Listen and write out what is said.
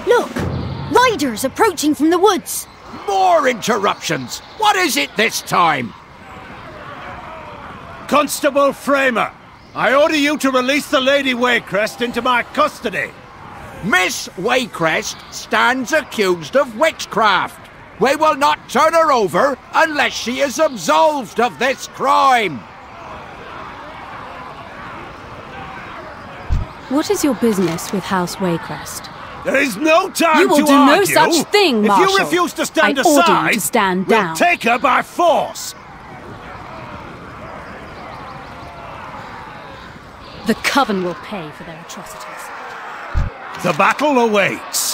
Look! Riders approaching from the woods! More interruptions! What is it this time? Constable Framer, I order you to release the Lady Waycrest into my custody. Miss Waycrest stands accused of witchcraft. We will not turn her over unless she is absolved of this crime. What is your business with House Waycrest? There is no time You will to do no argue. such thing, Marshal. If you refuse to stand I order aside, you to stand we'll down. take her by force. The Coven will pay for their atrocities. The battle awaits.